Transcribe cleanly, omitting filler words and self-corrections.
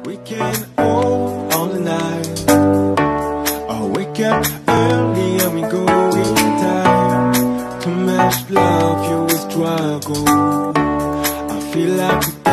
We can all the night. I wake up early and we go in time. Too much love, you will struggle. I feel like